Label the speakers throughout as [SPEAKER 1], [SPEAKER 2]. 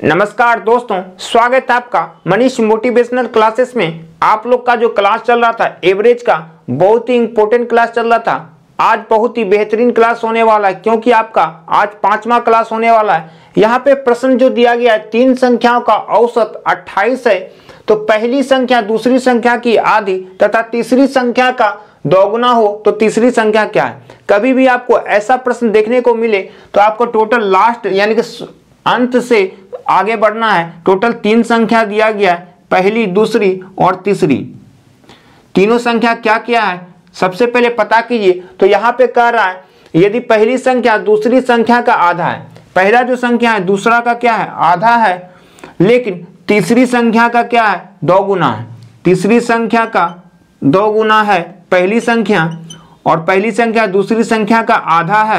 [SPEAKER 1] नमस्कार दोस्तों, स्वागत है आपका मनीष मोटिवेशनल क्लासेस में। आप लोग का जो क्लास चल रहा था एवरेज का, बहुत ही इंपॉर्टेंट क्लास चल रहा था। आज बहुत ही बेहतरीन क्लास होने वाला है क्योंकि आपका आज 5वां क्लास होने वाला है। यहाँ पे प्रश्न जो दिया गया है, 3 संख्याओं का औसत 28 है। तो पहली संख्या दूसरी संख्या की आधी तथा तीसरी संख्या का दोगुना हो तो तीसरी संख्या क्या है। कभी भी आपको ऐसा प्रश्न देखने को मिले तो आपको टोटल लास्ट यानी कि अंत से आगे बढ़ना है। टोटल 3 संख्या दिया गया है, पहली, दूसरी और तीसरी। तीनों संख्या क्या क्या है सबसे पहले पता कीजिए। तो यहाँ पे कह रहा है यदि पहली संख्या दूसरी संख्या का आधा है, पहला जो संख्या है दूसरा का क्या है, आधा है, लेकिन तीसरी संख्या का क्या है, दोगुना है। तीसरी संख्या का दोगुना है पहली संख्या, और पहली संख्या दूसरी संख्या का आधा है।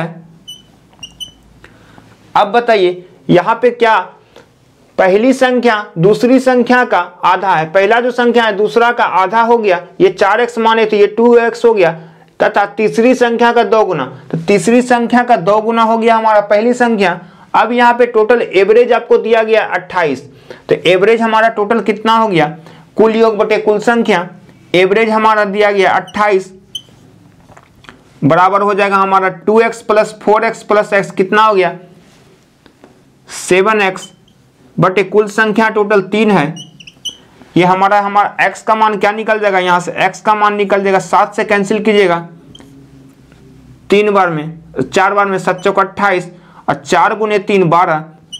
[SPEAKER 1] अब बताइए यहाँ पे क्या पहली संख्या दूसरी संख्या का आधा है, पहला जो संख्या है दूसरा का आधा हो गया, ये 4x माने तो ये 2x हो गया, तथा तीसरी संख्या का दोगुना, तो तीसरी संख्या का दोगुना हो गया हमारा पहली संख्या। अब यहाँ पे टोटल एवरेज आपको दिया गया 28, तो एवरेज हमारा टोटल कितना हो गया, कुल योग बटे कुल संख्या। एवरेज हमारा दिया गया 28 बराबर हो जाएगा हमारा 2x plus 4x plus x, कितना हो गया 7x बटे कुल संख्या टोटल 3 है। ये हमारा x का मान क्या निकल जाएगा, यहां से x का मान निकल जाएगा, 7 से कैंसिल कीजिएगा 4 बार में 7 चौक 28 और 4 गुने 3 12,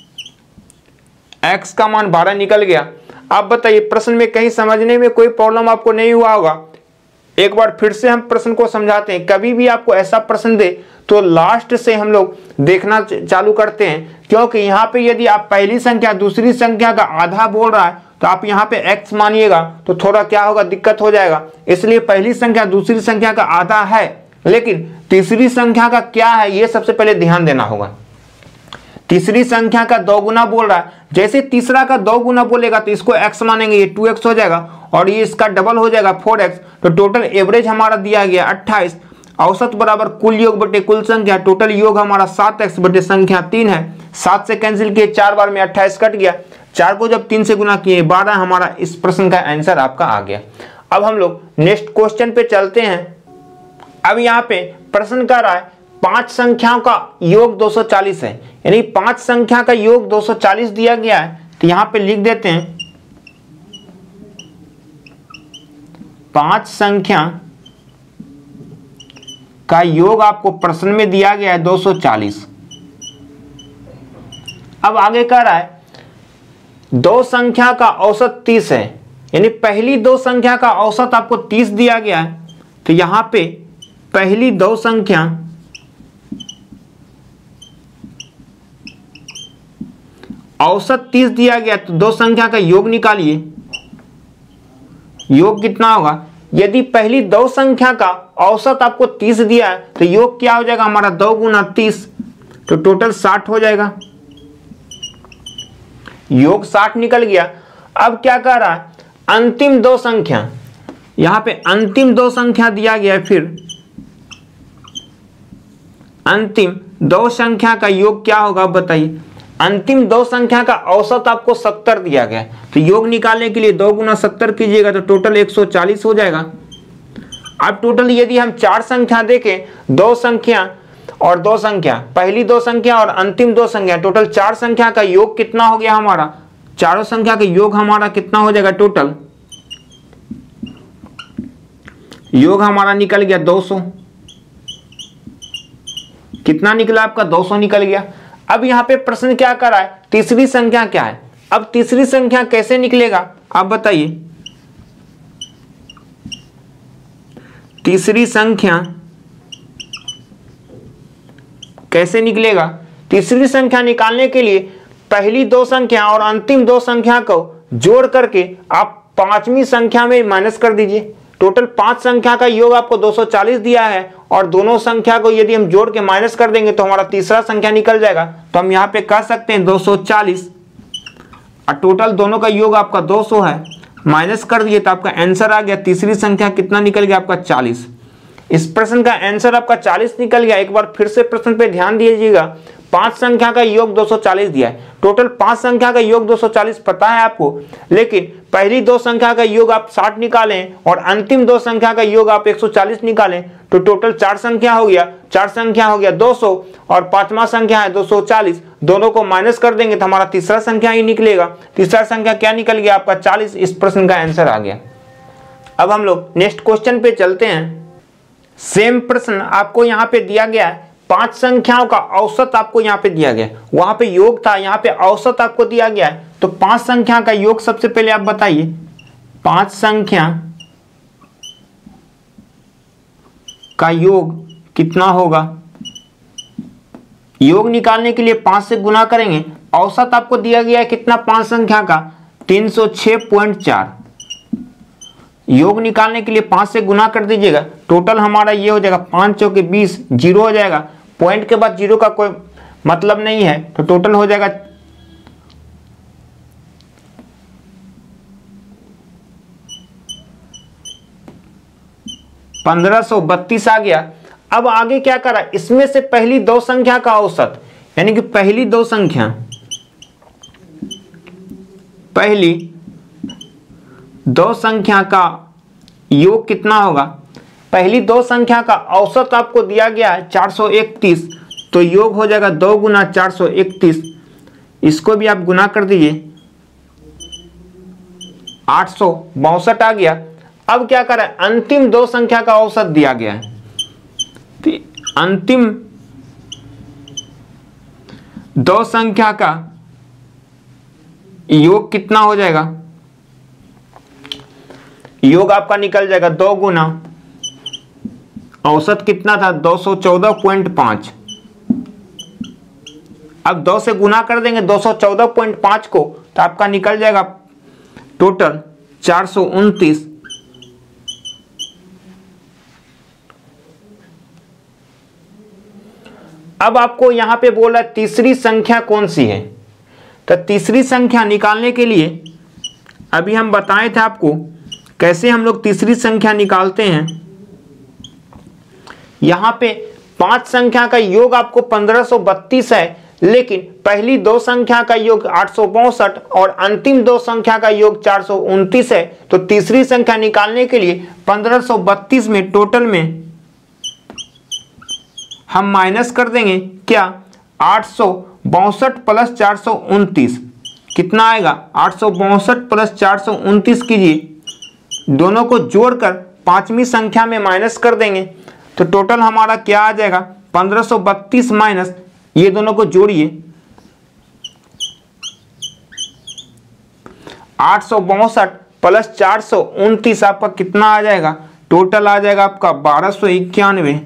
[SPEAKER 1] x का मान 12 निकल गया। अब बताइए प्रश्न में कहीं समझने में कोई प्रॉब्लम आपको नहीं हुआ होगा। एक बार फिर से हम प्रश्न को समझाते हैं। कभी भी आपको ऐसा प्रश्न दे तो लास्ट से हम लोग देखना चालू करते हैं, क्योंकि यहाँ पे यदि आप पहली संख्या दूसरी संख्या का आधा बोल रहा है तो आप यहाँ पे x मानिएगा तो थोड़ा क्या होगा, दिक्कत हो जाएगा। इसलिए पहली संख्या दूसरी संख्या का आधा है, लेकिन तीसरी संख्या का क्या है ये सबसे पहले ध्यान देना होगा। तीसरी संख्या का दोगुना बोल रहा है, जैसे तीसरा का दोगुना बोलेगा तो इसको x मानेंगे, ये 2x हो जाएगा और ये इसका डबल हो जाएगा 4x। तो टोटल एवरेज हमारा दिया गया 28, औसत बराबर कुल योग बटे कुल संख्या। टोटल योग हमारा 7x बटे संख्या 3 है। 7 से कैंसिल किए 4 बार में 28 कट गया, 4 को जब 3 से गुना किए 12, हमारा इस प्रश्न का आंसर आपका आ गया। अब हम लोग नेक्स्ट क्वेश्चन पे चलते हैं। अब यहाँ पे प्रश्न कर रहा है 5 संख्याओं का योग 240 है, यानी 5 संख्या का योग 240 दिया गया है। तो यहाँ पे लिख देते हैं 5 संख्या का योग आपको प्रश्न में दिया गया है 240। अब आगे कह रहा है 2 संख्या का औसत 30 है, यानी पहली 2 संख्या का औसत आपको 30 दिया गया है। तो यहां पे पहली 2 संख्या औसत 30 दिया गया, तो 2 संख्या का योग निकालिए। योग कितना होगा, यदि पहली 2 संख्या का औसत आपको 30 दिया है तो योग क्या हो जाएगा हमारा 2 गुना 30, तो टोटल 60 हो जाएगा। योग 60 निकल गया। अब क्या कह रहा है, अंतिम 2 संख्या, यहां पे अंतिम 2 संख्या दिया गया है। फिर अंतिम 2 संख्या का योग क्या होगा बताइए। अंतिम 2 संख्या का औसत आपको 70 दिया गया है, तो योग निकालने के लिए 2 गुना 70 कीजिएगा तो टोटल 140 हो जाएगा। अब टोटल यदि हम 4 संख्या देखें, 2 संख्या और 2 संख्या, पहली 2 संख्या और अंतिम 2 संख्या, टोटल 4 संख्या का योग कितना हो गया हमारा, चारों संख्या का योग हमारा कितना हो जाएगा, टोटल योग हमारा निकल गया 200। कितना निकला आपका, 200 निकल गया। अब यहां पे प्रश्न क्या कर रहा है, तीसरी संख्या क्या है। अब तीसरी संख्या कैसे निकलेगा आप बताइए। तीसरी संख्या कैसे निकलेगा, तीसरी संख्या निकालने के लिए पहली 2 संख्या और अंतिम 2 संख्या को जोड़ करके आप 5वीं संख्या में माइनस कर दीजिए। टोटल 5 संख्या का योग आपको 240 दिया है और दोनों संख्या को यदि हम जोड़ के माइनस कर देंगे तो हमारा तीसरा संख्या निकल जाएगा। तो हम यहाँ पे कह सकते हैं 240, और टोटल दोनों का योग आपका 200 है, माइनस कर दिए तो आपका आंसर आ गया। तीसरी संख्या कितना निकल गया आपका 40। इस प्रश्न का आंसर आपका 40 निकल गया। एक बार फिर से प्रश्न पे ध्यान दीजिएगा। 5 संख्या का योग 240 दिया है। टोटल 5 संख्या का योग 240 पता है आपको, लेकिन पहली 2 संख्या का योग आप 60 निकालें और अंतिम 2 संख्या का योग आप 140 निकालें तो टोटल 4 संख्या हो गया, 4 संख्या हो गया 200 और 5वां संख्या है 240। दोनों को माइनस कर देंगे तो हमारा तीसरा संख्या ही निकलेगा। तीसरा संख्या क्या निकल गया आपका 40। इस प्रश्न का आंसर आ गया। अब हम लोग नेक्स्ट क्वेश्चन पे चलते हैं। सेम प्रश्न आपको यहाँ पे दिया गया है, 5 संख्याओं का औसत आपको यहाँ पे दिया गया है। वहां पे योग था, यहाँ पे औसत आपको दिया गया है। तो 5 संख्या का योग सबसे पहले आप बताइए, 5 संख्या का योग कितना होगा। योग निकालने के लिए 5 से गुना करेंगे। औसत आपको दिया गया है कितना 5 संख्या का 306.4। योग निकालने के लिए 5 से गुना कर दीजिएगा। टोटल हमारा ये हो जाएगा 5 चौके 20, जीरो हो जाएगा। पॉइंट के बाद जीरो का कोई मतलब नहीं है, तो टोटल हो जाएगा 1532 आ गया। अब आगे क्या करा, इसमें से पहली 2 संख्या का औसत, यानी कि पहली 2 संख्या, पहली 2 संख्या का योग कितना होगा। पहली 2 संख्या का औसत आपको दिया गया है 431, तो योग हो जाएगा 2 गुना 431। इसको भी आप गुना कर दीजिए, 862 आ गया। अब क्या करें, अंतिम 2 संख्या का औसत दिया गया है, तो अंतिम 2 संख्या का योग कितना हो जाएगा। योग आपका निकल जाएगा 2 गुना औसत कितना था 214.5। अब 2 से गुना कर देंगे 214.5 को, तो आपका निकल जाएगा टोटल 429। अब आपको यहां पे बोला तीसरी संख्या कौन सी है, तो तीसरी संख्या निकालने के लिए अभी हम बताए थे आपको कैसे हम लोग तीसरी संख्या निकालते हैं। यहां पे 5 संख्या का योग आपको 1532 है, लेकिन पहली 2 संख्या का योग 862 और अंतिम 2 संख्या का योग 429 है। तो तीसरी संख्या निकालने के लिए 1532 में टोटल में हम माइनस कर देंगे क्या, 862 प्लस 429 कितना आएगा, 862 प्लस 429 कीजिए, दोनों को जोड़कर 5वीं संख्या में माइनस कर देंगे तो टोटल हमारा क्या आ जाएगा 1532 माइनस, ये दोनों को जोड़िए 862 प्लस 429 आपका कितना आ जाएगा, टोटल आ जाएगा आपका 1291।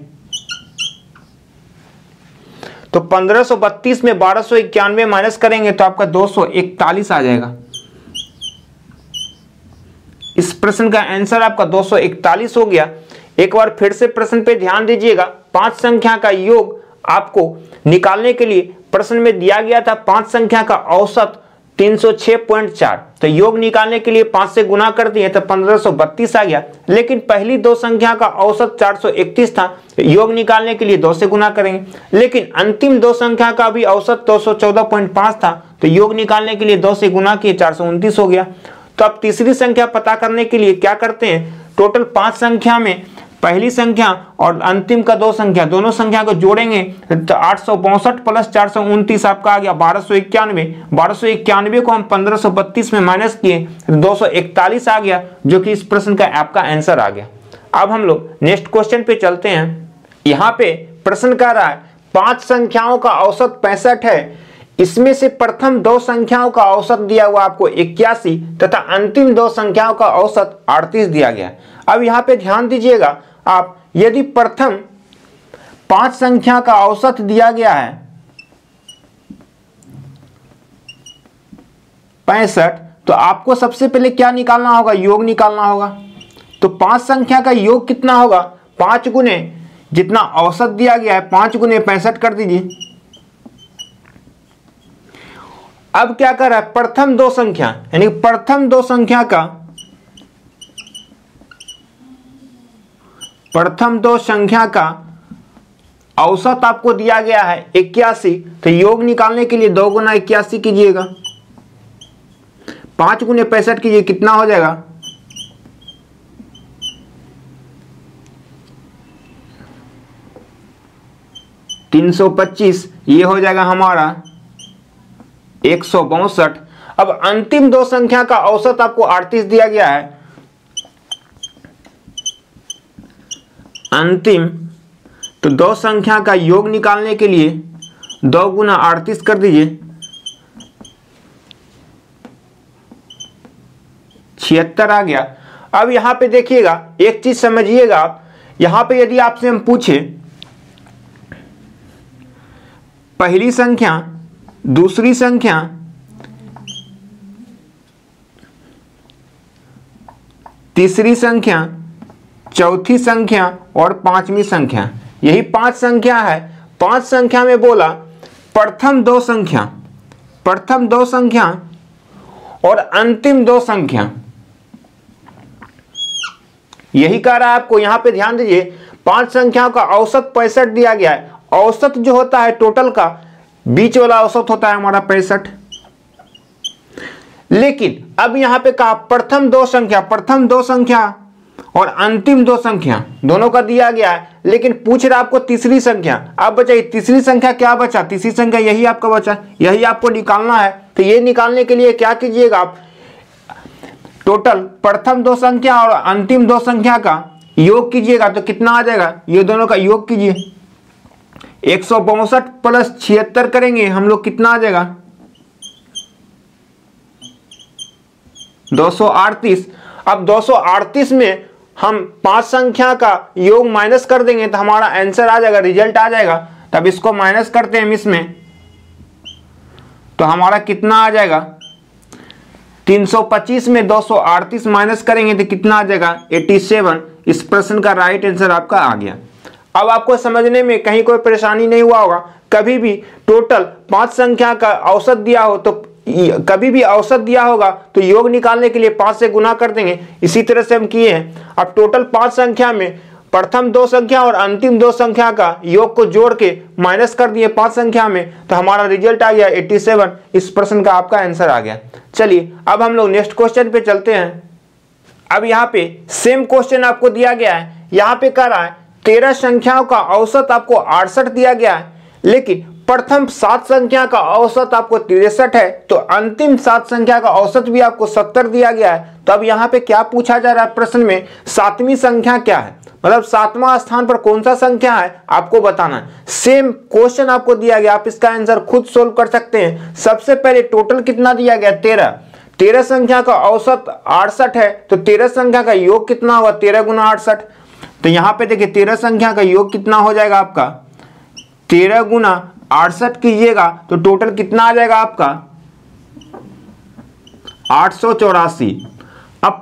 [SPEAKER 1] तो 1532 में 1291 माइनस करेंगे तो आपका 241 आ जाएगा। इस प्रश्न का आंसर आपका 241 हो गया। एक बार फिर से प्रश्न पे ध्यान दीजिएगा। 5 संख्या का योग आपको निकालने के लिए प्रश्न में दिया गया था 5 संख्या का औसत 306.4, तो योग निकालने के लिए 5 से गुना कर दिए तो 1532 आ गया। लेकिन पहली 2 संख्या का औसत 431 था, योग निकालने के लिए 2 से गुना करेंगे। लेकिन अंतिम 2 संख्या का भी औसत 214.5 था, तो योग निकालने के लिए 2 से गुना किए 429 हो गया। तो अब तीसरी संख्या पता करने के लिए क्या करते हैं, टोटल 5 संख्या में पहली संख्या और अंतिम का 2 संख्या, दोनों संख्या को जोड़ेंगे तो 862 प्लस 429 आपका आ गया 1291। 1291 को हम 1532 में माइनस किए 241 आ गया, जो कि इस प्रश्न का आपका आंसर आ गया। अब हम लोग नेक्स्ट क्वेश्चन पे चलते हैं। यहाँ पे प्रश्न कह रहा है 5 संख्याओं का औसत 65 है, इसमें से प्रथम 2 संख्याओं का औसत दिया हुआ आपको 81 तथा अंतिम 2 संख्याओं का औसत 38 दिया गया। अब यहाँ पे ध्यान दीजिएगा आप, यदि प्रथम 5 संख्या का औसत दिया गया है 65, तो आपको सबसे पहले क्या निकालना होगा, योग निकालना होगा। तो 5 संख्या का योग कितना होगा, 5 गुने जितना औसत दिया गया है 5 गुने 65 कर दीजिए। अब क्या कर रहा है, प्रथम 2 संख्या यानी प्रथम 2 संख्या का औसत आपको दिया गया है 81, तो योग निकालने के लिए 2 गुना 81 कीजिएगा, 5 गुने 65 कीजिए, कितना हो जाएगा 325, ये हो जाएगा हमारा 162। अब अंतिम 2 संख्या का औसत आपको 38 दिया गया है, अंतिम तो 2 संख्या का योग निकालने के लिए 2 गुना 38 कर दीजिए, 76 आ गया। अब यहां पे देखिएगा, एक चीज समझिएगा आप, यहां पे यदि आपसे हम पूछे पहली संख्या, दूसरी संख्या, तीसरी संख्या, चौथी संख्या और 5वीं संख्या, यही 5 संख्या है। 5 संख्या में बोला प्रथम 2 संख्या, प्रथम 2 संख्या और अंतिम 2 संख्या, यही कह रहा है आपको। यहां पे ध्यान दीजिए, 5 संख्याओं का औसत 65 दिया गया है। औसत जो होता है टोटल का, बीच वाला औसत होता है हमारा 65। लेकिन अब यहां पे कहा प्रथम 2 संख्या, प्रथम 2 संख्या और अंतिम 2 संख्या दोनों का दिया गया है, लेकिन पूछ रहा आपको तीसरी संख्या। अब बचा तीसरी संख्या, क्या बचा? तीसरी संख्या यही आपका बचा, यही आपको निकालना है। तो ये निकालने के लिए क्या कीजिएगा आप, टोटल प्रथम 2 संख्या और अंतिम 2 संख्या का योग कीजिएगा, तो कितना आ जाएगा, ये दोनों का योग कीजिए, 162 प्लस 76 करेंगे हम लोग, कितना आ जाएगा 238। अब 238 में हम 5 संख्या का योग माइनस कर देंगे तो हमारा आंसर आ जाएगा, रिजल्ट आ जाएगा। तब इसको माइनस करते हैं हम इसमें, तो हमारा कितना आ जाएगा 325 में 238 माइनस करेंगे तो कितना आ जाएगा 87। इस प्रश्न का राइट आंसर आपका आ गया। अब आपको समझने में कहीं कोई परेशानी नहीं हुआ होगा। कभी भी टोटल 5 संख्या का औसत दिया हो तो कभी भी औसत दिया होगा तो योग निकालने के लिए 5 से गुना कर देंगे, इसी तरह से हम किए हैं। अब टोटल 5 संख्या में प्रथम 2 संख्या और अंतिम 2 संख्या का योग को जोड़ के माइनस कर दिए 5 संख्या में, तो हमारा रिजल्ट आ गया 87। इस प्रश्न का आपका आंसर आ गया। चलिए अब हम लोग नेक्स्ट क्वेश्चन पे चलते हैं। अब यहाँ पे सेम क्वेश्चन आपको दिया गया है। यहाँ पे कह रहा है 13 संख्याओं का औसत आपको 68 दिया गया है, लेकिन प्रथम 7 संख्या का औसत आपको 63 है, तो अंतिम 7 संख्या का औसत भी आपको 70 दिया गया है। तो अब यहाँ पे क्या पूछा जा रहा है प्रश्न में, 7वीं संख्या क्या है, मतलब 7वां स्थान पर कौन सा संख्या है आपको बताना है। सेम क्वेश्चन आपको दिया गया, आप इसका आंसर खुद सोल्व कर सकते हैं। सबसे पहले टोटल कितना दिया गया 13 संख्या का औसत 68 है, तो 13 संख्या का योग कितना होगा 13 गुना 68। तो यहाँ पे देखिए 13 संख्या का योग कितना हो जाएगा आपका 13 गुना 68 कीजिएगा तो टोटल कितना आ जाएगा आपका 884। अब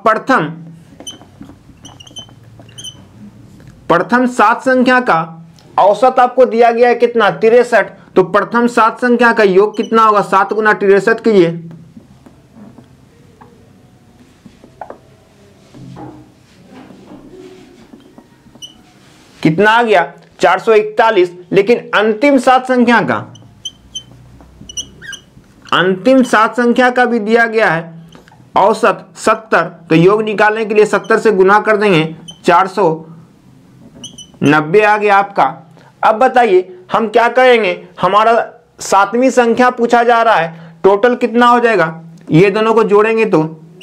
[SPEAKER 1] प्रथम 7 संख्या का औसत आपको दिया गया है कितना 63, तो प्रथम 7 संख्या का योग कितना होगा 7 गुना 63 कीजिए, कितना आ गया 441। लेकिन अंतिम 7 संख्या का भी दिया गया है औसत 70, तो योग निकालने के लिए 70 से गुना कर देंगे 490 आ गया आपका। अब बताइए हम क्या करेंगे, हमारा 7वीं संख्या पूछा जा रहा है, टोटल कितना हो जाएगा, ये दोनों को जोड़ेंगे तो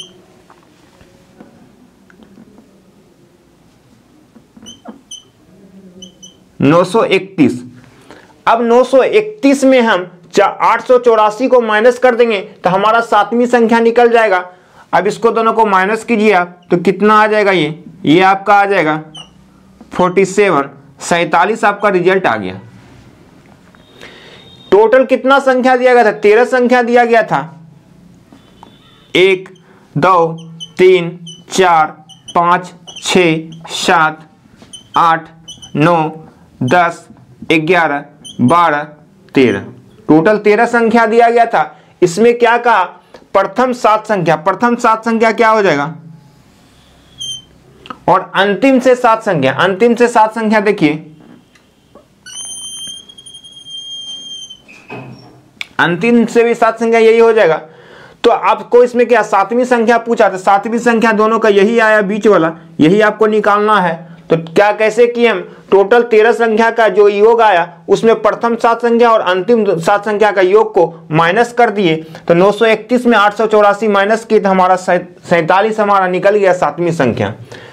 [SPEAKER 1] 931। अब 931 में हम 884 को माइनस कर देंगे तो हमारा 7वीं संख्या निकल जाएगा। अब इसको दोनों को माइनस कीजिए आप, तो कितना आ जाएगा ये आपका आ जाएगा 47 आपका रिजल्ट आ गया। टोटल कितना संख्या दिया गया था 13 संख्या दिया गया था, 1 2 3 4 5 6 7 8 9 10 11 12 13, टोटल 13 संख्या दिया गया था। इसमें क्या कहा प्रथम 7 संख्या क्या हो जाएगा और अंतिम से 7 संख्या देखिए अंतिम से भी 7 संख्या यही हो जाएगा। तो आपको इसमें क्या 7वीं संख्या पूछा, तो 7वीं संख्या दोनों का यही आया बीच वाला, यही आपको निकालना है। तो क्या कैसे किए हम, टोटल 13 संख्या का जो योग आया उसमें प्रथम 7 संख्या और अंतिम 7 संख्या का योग को माइनस कर दिए। तो 931 में 884 माइनस किए तो हमारा 47 हमारा निकल गया 7वीं संख्या।